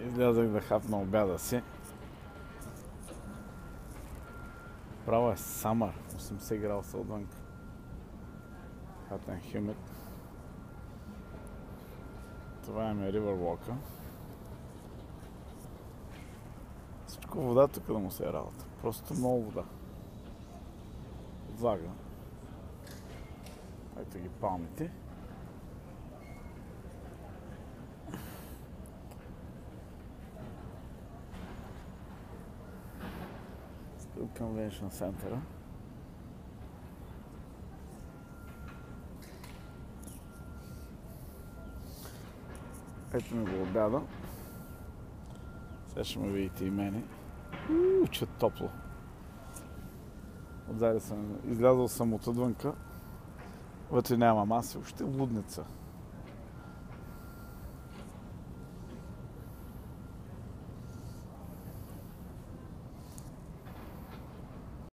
Излязах да хапна обяда си. Право е самър, 80 градуса отвън. Hot and humid. Това е Riverwalk-а. Всичко вода тук да му се е работа. Просто много вода. Влага. Ето ги палмите. Convention Center. Ето ми го обяда. Сега ще ме видите и мене. Че топло. Отзади съм, излязъл съм от отвънка. Вътре няма маса, въобще лудница.